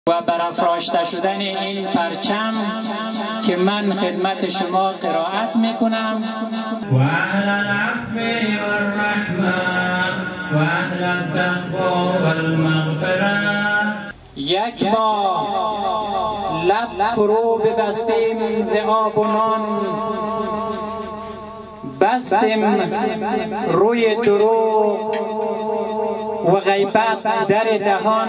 و برافراشته شدن این پرچم که من خدمت شما قرائت میکنم. و اهل العفو والرحمه و اهل التقوا والمغفره. یک بار لب فرو ببستیم ز آب و نان، بستیم روی دروغ و غیبت در دهان.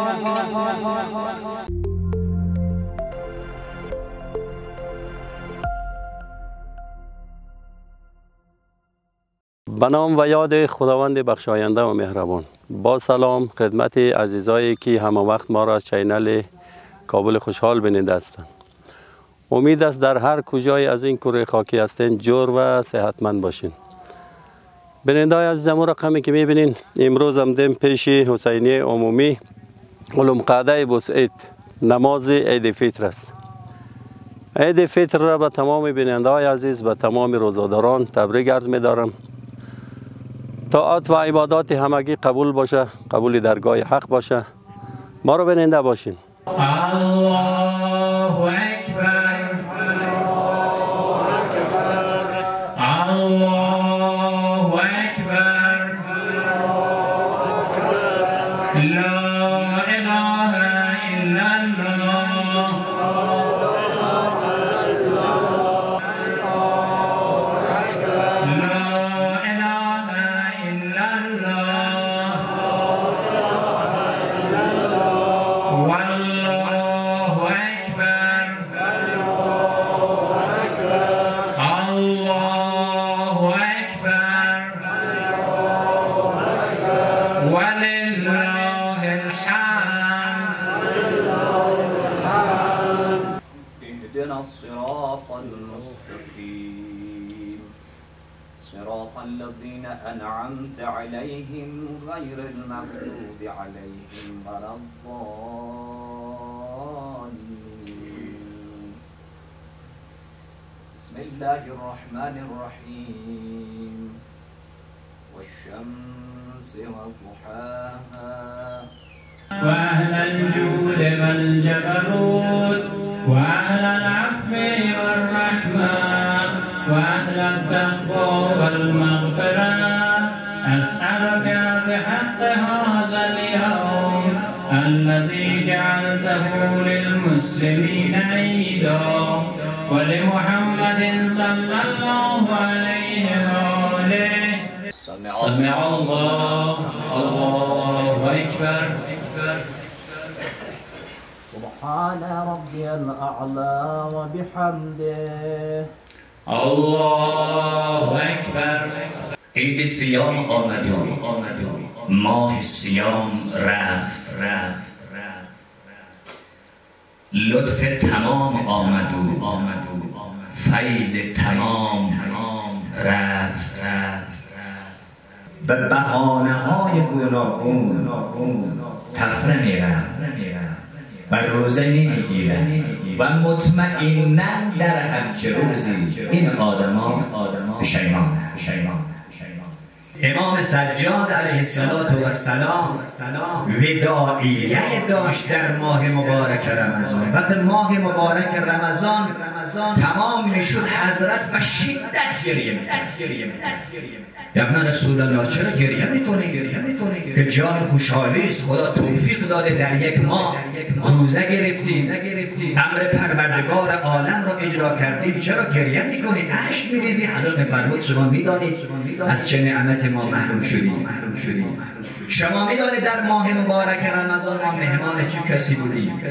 به نام و یاد خداوند بخشاینده و مهربان. با سلام خدمت عزیزایی که همه وقت ما را از چینل کابل خوشحال بیننده هستند. امید است در هر کجای از این کره خاکی هستین جور و صحتمند باشین. بیننده های عزیزم، رقمی که میبینین امروز آمدیم پیش حسینی عمومی علوم قاعده بوسعید. نماز عید فطر است. عید فطر را به تمام بیننده های عزیز، به تمام روزاداران تبریک عرض می‌دارم. طاعت و عبادات همگی قبول باشه، قبول درگاه حق باشه. ما رو بیننده باشین. الله اکبر، الله اکبر، لا اله الا الله. الصراط المستقيم صراط الذين أنعمت عليهم غير المغضوب عليهم ولا الضالين. بسم الله الرحمن الرحيم والشمس وضحاها وأهل الجود والجبروت وأهل العفو والرحمة وأهل التقوى والمغفرة. أسألك بحق هذا اليوم الذي جعلته للمسلمين عيدا ولمحمد صلى الله عليه وآله. سمع الله، الله أكبر. سبحان ربي الأعلى وبحمده. الله أكبر. عید سیام آمد و ماه سیام رفت. لطف تمام آمد و فیض تمام رفت. به بهانه های گوناگون تفره میرم و روزه نمیگیرم و مطمئناً در همچه روزی این آدمان پشیمان. امام سجاد علیه السلام وداعیه داشت در ماه مبارک رمضان. وقتی ماه مبارک رمضان تمام میشد حضرت به شدت گریه میکرد. یا رسول الله چرا گریه میکنی؟ که جای خوشحالی است، خدا توفیق داده در یک ماه روزه گرفتیم، امر پروردگار عالم را اجرا کردیم، چرا گریه میکنی؟ اشک میریزی؟ حضرت فرمود شما میدانید از چه نعمت ما محروم شدیم. شما میدانید در ماه مبارک رمضان ما مهمان چه کسی بودیم.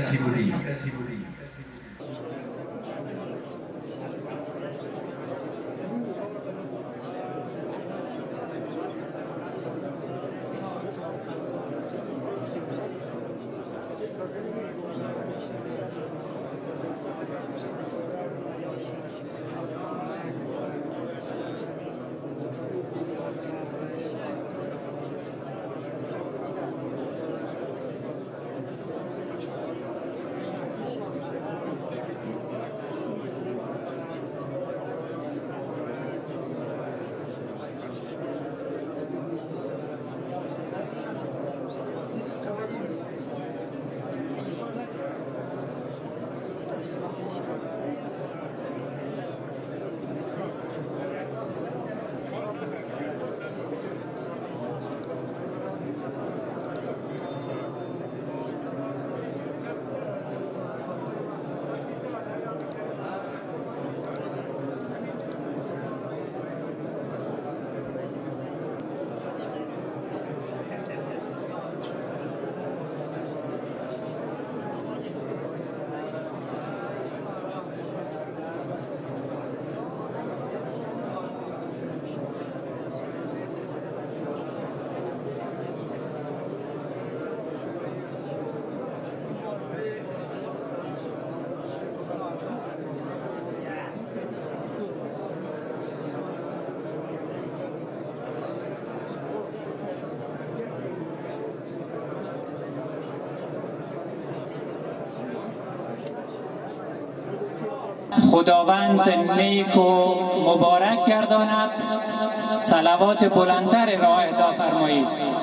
خداوند نیک و مبارک گرداند. صلوات بلندتر را اهدا فرمایید.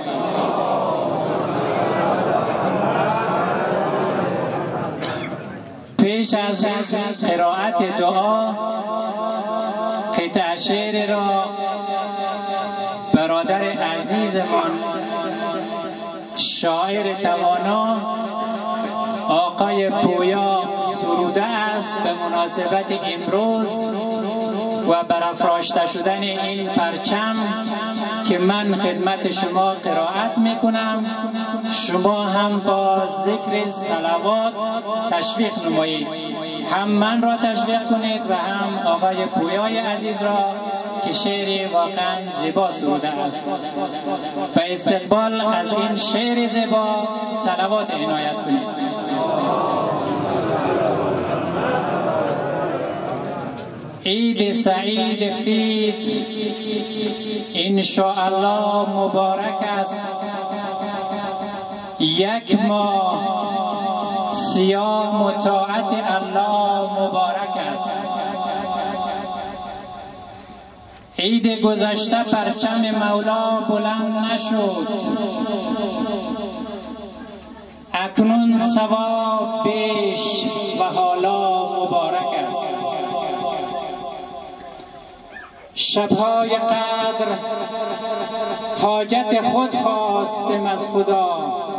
پیش از قرائت دعا قطع شعر را برادر عزیزمان شاعر توانا آقای پویا سروده است به مناسبت امروز و برافراشته شدن این پرچم که من خدمت شما قرائت میکنم. شما هم با ذکر صلوات تشویق نمایید، هم من را تشویق کنید و هم آقای پویای عزیز را که شعر واقعا زیبا سروده است. به استقبال از این شعر زیبا صلوات عنایت کنید. عید سعید فید انشاءالله مبارک است. یک ماه صیام و طاعت الله مبارک است. عید گذشته پرچم مولا بلند نشد، اکنون ثواب بیش و حالا مبارک است. شبهای قدر حاجت خود خواستم از خدا،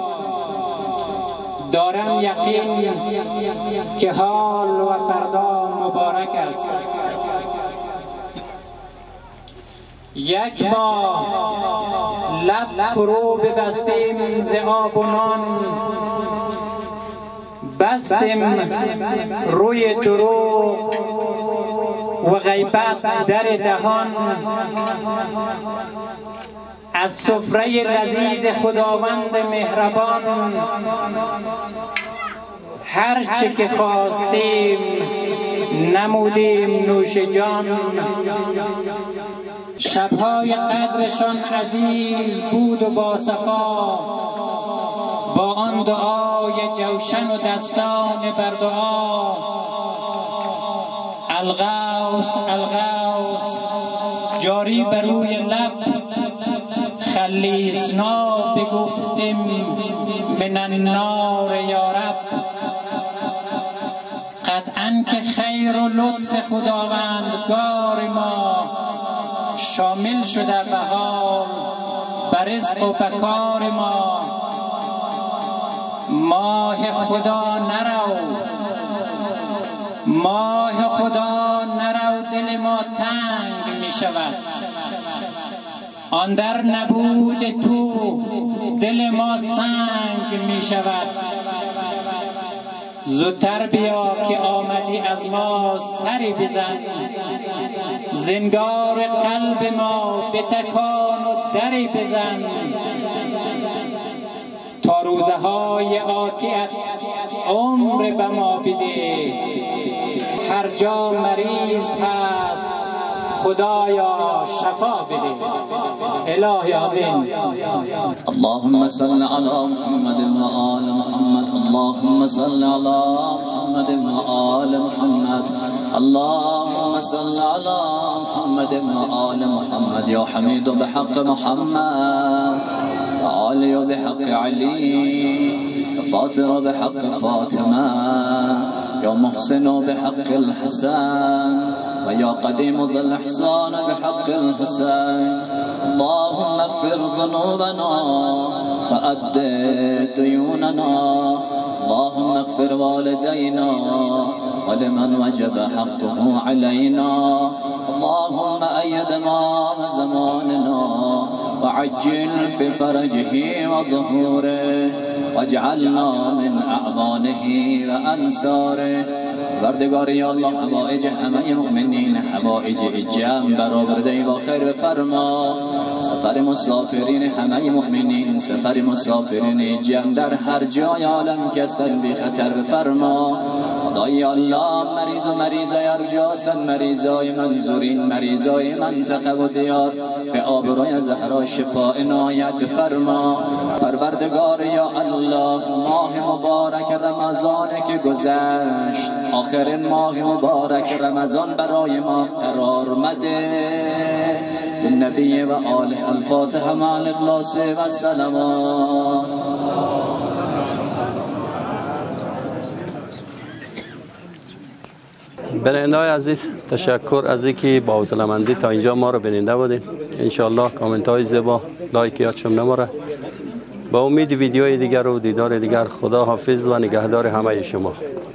دارم یقین که حال و فردا مبارک است. یک ماه لب فرو ببستیم ز آب و نان، بستیم روی دروغ و غیبت در دهان. از سفره لذیذ خداوند مهربان هر چه که خواستیم نمودیم نوش جان. شبهای قدرشان عزیز بود و با صفا، با آن دعای جوشن و دستان بر دعا. الغوث الغوث جاری بر روی لب، خلیصنا بگفتیم من النار یا رب. قطعاً که خیر و لطف خداوندگار ما شامل شده به حال بر رزق و بکار ما. ماه خدا نرو، ماه خدا نرو، دل ما تنگ می شود. آن در نبود تو دل ما سنگ می شود. زودتر بیا که آمدی از ما سری بزن، زنگار قلب ما بتکان و دری بزن. تا روزهای آتیت عمر به ما بده، هر جا مریض هست خدایا شفا بده. الهی آمین. اللهم صل على محمد وآل محمد. اللهم صل على محمد وآل محمد. اللهم صل على محمد وآل محمد. يا حميد بحق محمد، وعلي بحق علي، فاطر بحق فاطمة، يا محسن بحق الحسن، ويا قديم ذا الإحسان بحق الحسين. اللهم اغفر ذنوبنا وأد ديوننا. اللهم اغفر والدينا ولمن وجب حقه علينا. اللهم أيد إمام زماننا وعجل في فرجه وظهوره، واجعلنا من أعوانه وأنصاره. بردگاری الله حوائج همه مؤمنین، حوائج جمع برآورده با خیر بفرما. سفر مسافرین همه مؤمنین، سفر مسافرین جمع در هر جای عالم که هستند بی خطر بفرما. خدای الله مریض و مریضای ارجا هستند، مریضای منظورین، مریضای منطقه و دیار، به آبروی زهرا شفا عنایت بفرما. پروردگار یا الله ماه مبارک رمضان که گذشت، آخرین ماه مبارک رمضان برای ما قرار مده. بالنبی و آله الفاتحه مع الاخلاص و السلامات. بیننده های عزیز، تشکر از اینکه با حوصله‌مندی تا اینجا ما رو بیننده بودین. انشالله کامنت های زیبا، لایک یادشون نماره. با امید ویدیوهای دیگر و دیدار دیگر، خدا حافظ و نگهدار همه شما.